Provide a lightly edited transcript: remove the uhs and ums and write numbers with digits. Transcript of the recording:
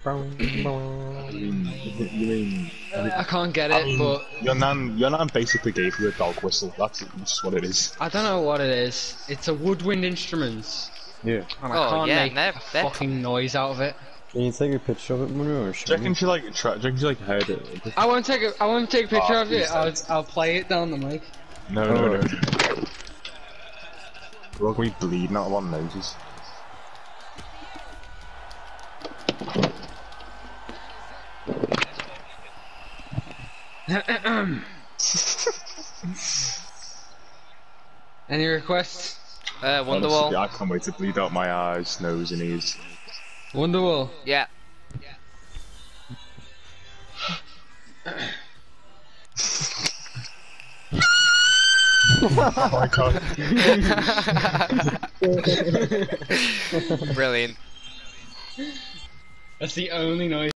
You mean I can't get it, but your nan basically gave you a dog whistle. That's just what it is. I don't know what it is. It's a woodwind instrument, Yeah. and I can't yeah, make they're a fucking noise out of it. Can you take a picture of it, Munro, or Do you reckon she like heard it? I won't take a picture of it. please I'll play it down the mic. No. Look, we bleeding out of our noses. Any requests? Wonderwall. Honestly, I can't wait to bleed out my eyes, nose, and ears. Wonderwall. Yeah. Oh my god. Brilliant. That's the only noise.